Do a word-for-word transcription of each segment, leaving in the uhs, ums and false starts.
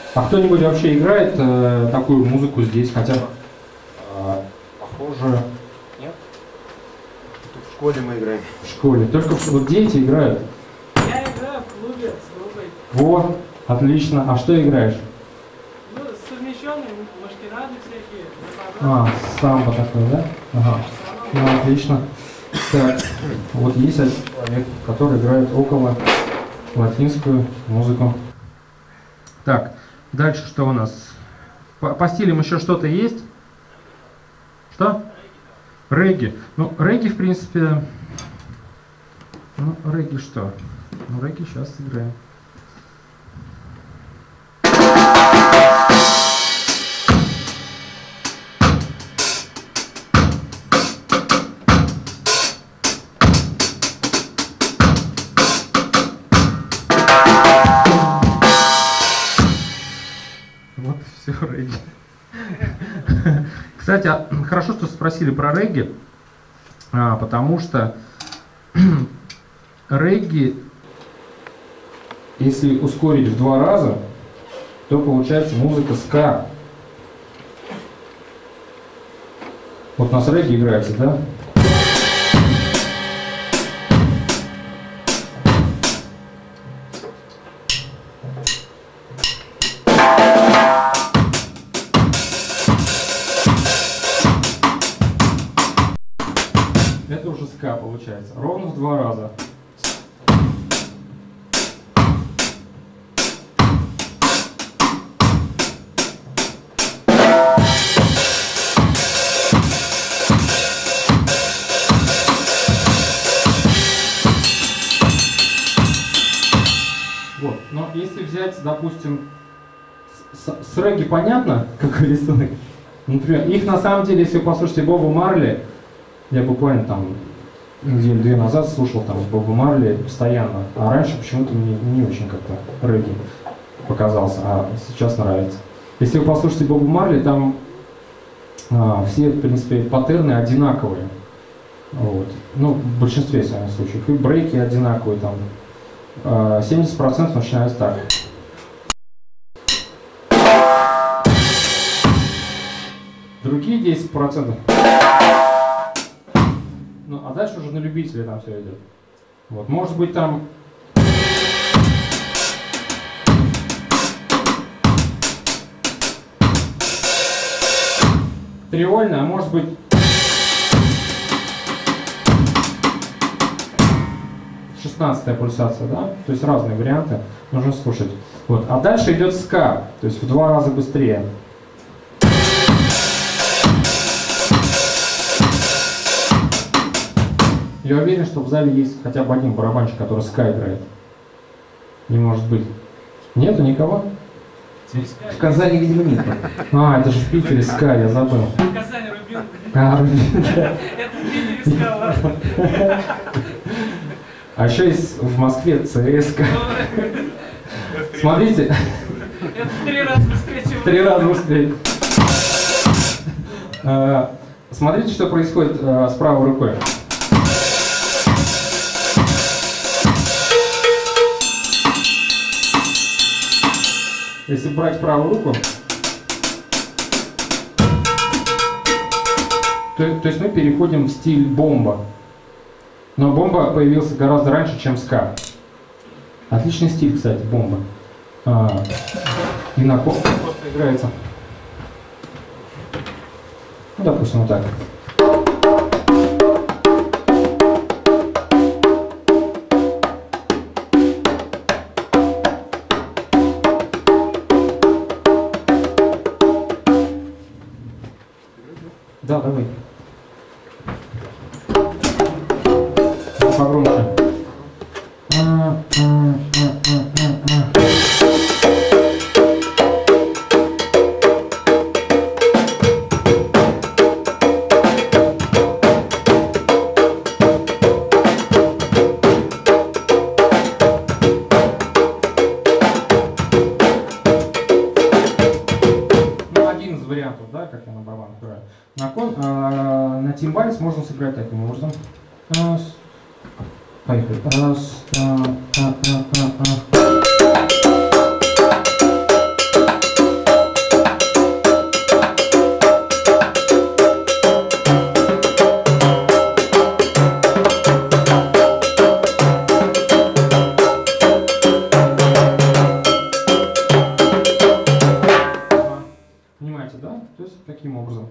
А кто-нибудь вообще играет э, такую музыку здесь, хотя бы э, похоже? Нет? Тут в школе мы играем. В школе. Только вот дети играют. Я играю в клубе с группой. Во, отлично. А что играешь? Ну, совмещенные машкирады всякие. А, самбо такое, да? Ага. Ну, отлично. Так, вот есть один человек, который играет около латинскую музыку. Так, дальше что у нас? По, по стилям еще что-то есть? Что? Регги. Ну, регги, в принципе... Ну, регги что? Ну, регги сейчас сыграем. Вот все регги. Кстати, а, хорошо, что спросили про регги, а, потому что регги, если ускорить в два раза, то получается музыка ска. Вот у нас регги играется, да? Это уже ска получается. Ровно в два раза. Вот. Но если взять, допустим, с, с регги понятно, какой рисунок? Например, их на самом деле, если вы послушаете Боба Марли, я буквально там неделю-две назад слушал там Боба Марли постоянно, а раньше почему-то мне не очень как-то регги показался, а сейчас нравится. Если вы послушаете Боба Марли, там а, все, в принципе, паттерны одинаковые. Вот. Ну, в большинстве своих случаев. И брейки одинаковые, там а, семьдесят процентов начинается так. Другие десять процентов. Ну, а дальше уже на любителя там все идет. Вот, может быть там... Триольная, а может быть... шестнадцатая пульсация, да? То есть разные варианты нужно слушать. Вот. А дальше идет ска, то есть в два раза быстрее. Я уверен, что в зале есть хотя бы один барабанщик, который ска играет. Не может быть. Нету никого? В Казани, видимо, нет. А, это же в Питере ска, я забыл. В Казани Рубин. А, Рубин, да. Это в Питере сказала. А еще есть в Москве ЦСКА. Смотрите. Это в три раза быстрее, чем... В три раза быстрее. Смотрите, что происходит с правой рукой. Если брать правую руку, то, то есть мы переходим в стиль бомба. Но бомба появился гораздо раньше, чем ска. Отличный стиль, кстати, бомба. А, и на просто играется. Ну, допустим, вот так. Да, давай. Погромче. А, а, а, а, а. Ну, один из вариантов, да, как я на барабанах играю. На, кон, а, на тимбале можно сыграть таким образом. Раз. Поехали. Раз, а, а, а, а, а. таким образом.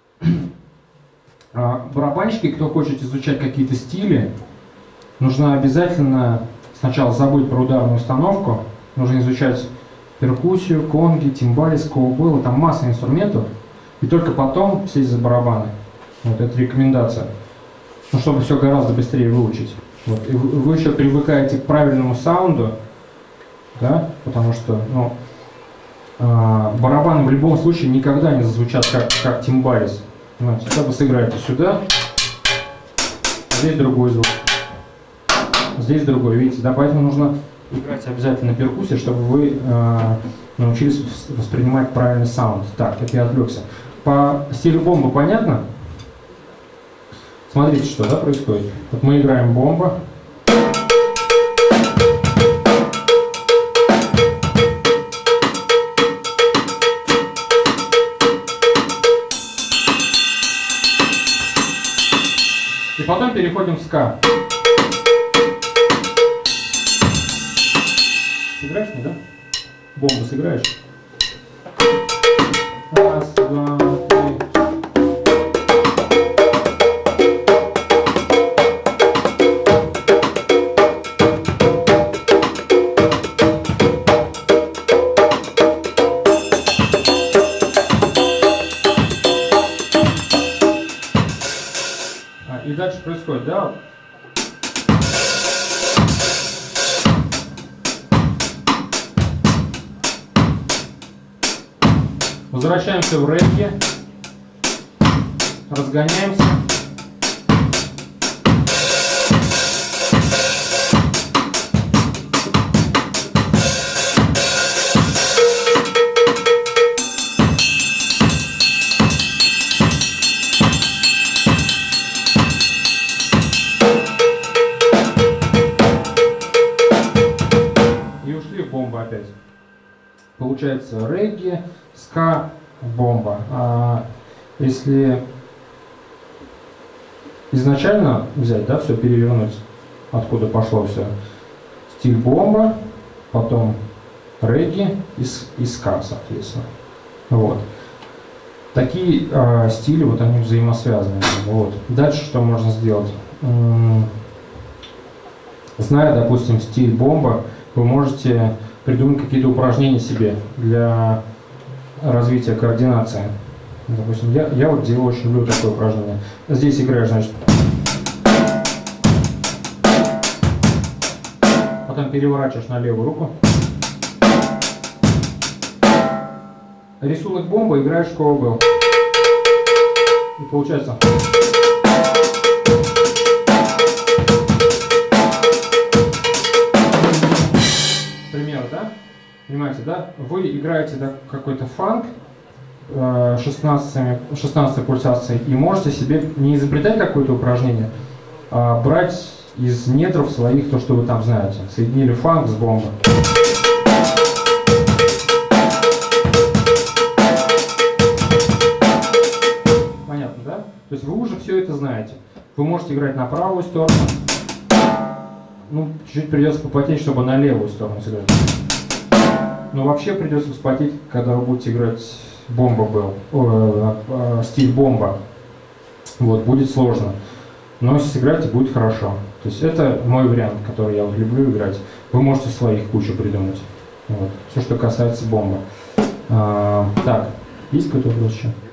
Барабанщики, кто хочет изучать какие-то стили, нужно обязательно сначала забыть про ударную установку, нужно изучать перкуссию, конги, тимбалис, коубеллы, там масса инструментов, и только потом сесть за барабаны. Вот это рекомендация. Ну, чтобы все гораздо быстрее выучить. Вот. И вы, вы еще привыкаете к правильному саунду, да, потому что, ну, э, барабаны в любом случае никогда не зазвучат как, как тимбалис. Ну, когда вы сыграете сюда, здесь другой звук, здесь другой, видите, да, поэтому нужно играть обязательно на перкуссии, чтобы вы э, научились воспринимать правильный саунд. Так, это я отвлекся. По стилю бомба понятно? Смотрите, что, да, происходит. Вот мы играем бомба. И потом переходим в ска. Сыграешь мне, да? Бомбу сыграешь? Раз, два, три. А, и дальше происходит, да? Возвращаемся в регги, разгоняемся. И ушли в бомбу опять. Получается регги, ска, бомба. А если изначально взять, да, все перевернуть, откуда пошло все, стиль бомба, потом регги и, и ска, соответственно. Вот. Такие э, стили, вот они взаимосвязаны. Вот. Дальше что можно сделать? М-м, зная, допустим, стиль бомба, вы можете придумать какие-то упражнения себе для развития координации. Допустим, я, я вот делаю, очень люблю такое упражнение. Здесь играешь, значит, потом переворачиваешь на левую руку. Рисунок бомбы, играешь в коубелл. И получается. Пример, да? Понимаете, да? Вы играете, да, какой-то фанк шестнадцатой пульсацией и можете себе не изобретать какое-то упражнение, а брать из недров своих то, что вы там знаете. Соединили фанк с бомбой. Понятно, да? То есть вы уже все это знаете. Вы можете играть на правую сторону. Ну, чуть-чуть придется попотеть, чтобы на левую сторону сыграть. Но вообще придется вспотеть, когда вы будете играть бомба был, о, э, э, стиль бомба. Вот, будет сложно. Но если сыграете, будет хорошо. То есть это мой вариант, который я вот люблю играть. Вы можете своих кучу придумать. Вот. Все, что касается бомбы. А, так, есть какой-то вопрос еще?